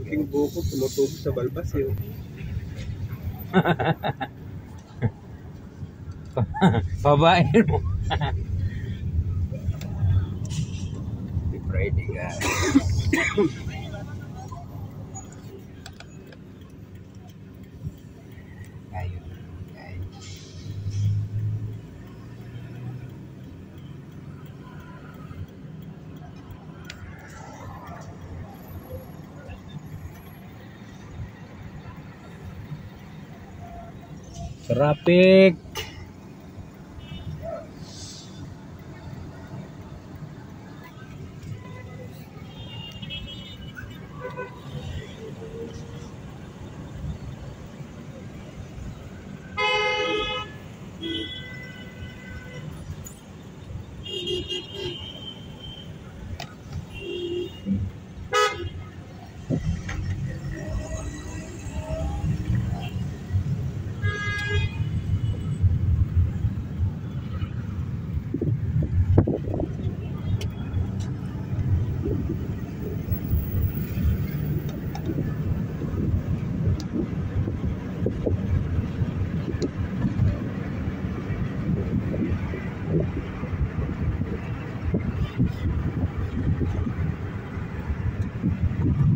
malaking buko tumutubo sa balbas eh. Babain mo. Happy Friday guys. Ayun guys. Traffic.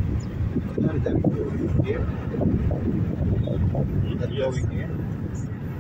Here. That going here.